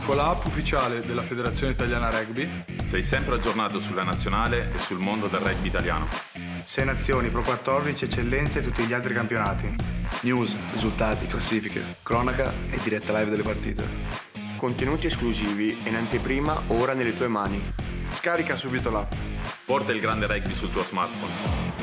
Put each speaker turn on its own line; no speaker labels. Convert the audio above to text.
Con la app ufficiale della Federazione Italiana Rugby
sei sempre aggiornato sulla nazionale e sul mondo del rugby italiano.
6 nazioni, Pro 14, eccellenze e tutti gli altri campionati.
News, risultati, classifiche, cronaca e diretta live delle partite.
Contenuti esclusivi e in anteprima ora nelle tue mani.
Scarica subito l'app.
Porta il grande rugby sul tuo smartphone.